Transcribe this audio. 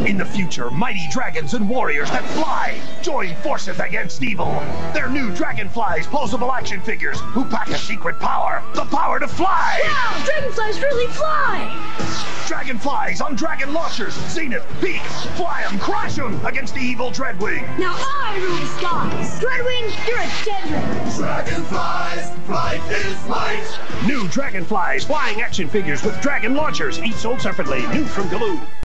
In the future, mighty dragons and warriors that fly join forces against evil. Their new Dragonflyz posable action figures who pack a secret power, the power to fly. Wow, dragonflies really fly! Dragonflies on dragon launchers, zenith, peak, fly 'em, crash 'em against the evil Dreadwing. Now I rule the skies. Dreadwing, you're a dead ring. Dragonflies, flight is might. New Dragonfliz flying action figures with dragon launchers, each sold separately, new from Galoo.